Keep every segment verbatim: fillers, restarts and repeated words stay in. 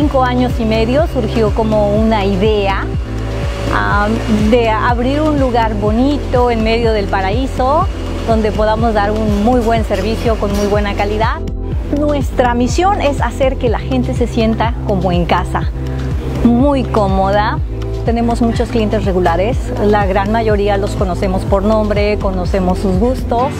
cinco años y medio surgió como una idea um, de abrir un lugar bonito en medio del paraíso, donde podamos dar un muy buen servicio con muy buena calidad. Nuestra misión es hacer que la gente se sienta como en casa, muy cómoda. Tenemos muchos clientes regulares, la gran mayoría los conocemos por nombre, conocemos sus gustos.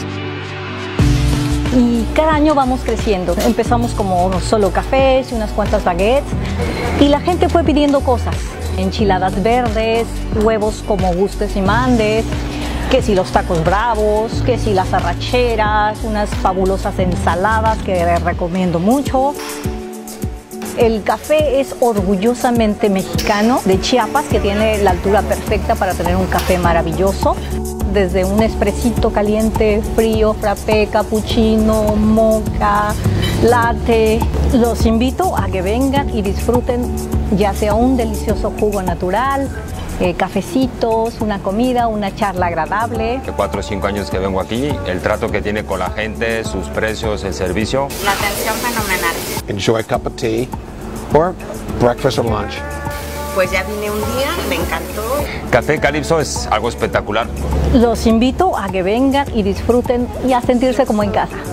Y cada año vamos creciendo. Empezamos como solo cafés y unas cuantas baguettes y la gente fue pidiendo cosas. Enchiladas verdes, huevos como gustes y mandes, que si los tacos bravos, que si las arracheras, unas fabulosas ensaladas que les recomiendo mucho. El café es orgullosamente mexicano, de Chiapas, que tiene la altura perfecta para tener un café maravilloso. Desde un espresito caliente, frío, frappé, cappuccino, mocha, latte. Los invito a que vengan y disfruten ya sea un delicioso jugo natural, Eh, cafecitos, una comida, una charla agradable. De cuatro o cinco años que vengo aquí, el trato que tiene con la gente, sus precios, el servicio. La atención fenomenal. Enjoy a cup of tea or breakfast or lunch. Pues ya vine un día, me encantó. Café Calypso es algo espectacular. Los invito a que vengan y disfruten y a sentirse como en casa.